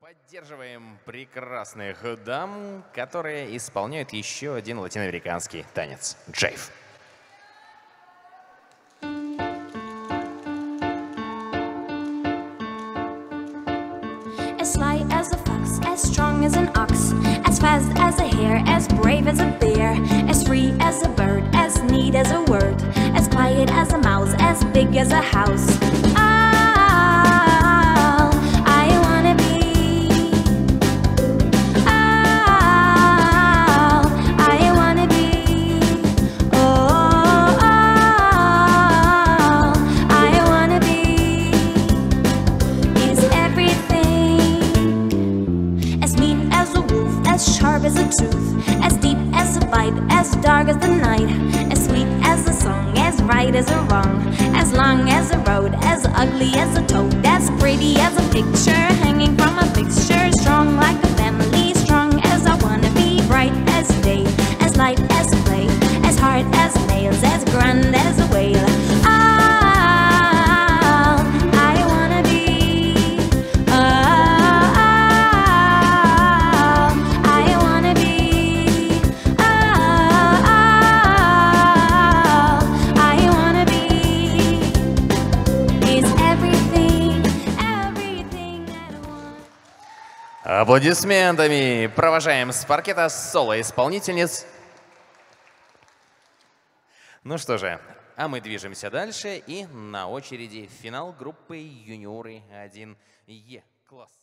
Поддерживаем прекрасных дам, которые исполняют еще один латиноамериканский танец – джейв. As sly as a fox, as strong as an ox, as fast as a hare, as brave as a bear, as free as a bird, as neat as a word, as quiet as a mouse, as big as a house. As sharp as a tooth, as deep as a bite, as dark as the night, as sweet as a song, as right as a wrong, as long as a road, as ugly as a toad, as pretty as a picture hanging from a fixture, strong like a family, strong as I wanna be, bright as day, as light as play, as hard as nails, as grand as a whale. Аплодисментами провожаем с паркета соло-исполнительниц. Ну что же, а мы движемся дальше, и на очереди финал группы «Юниоры 1Е». Класс.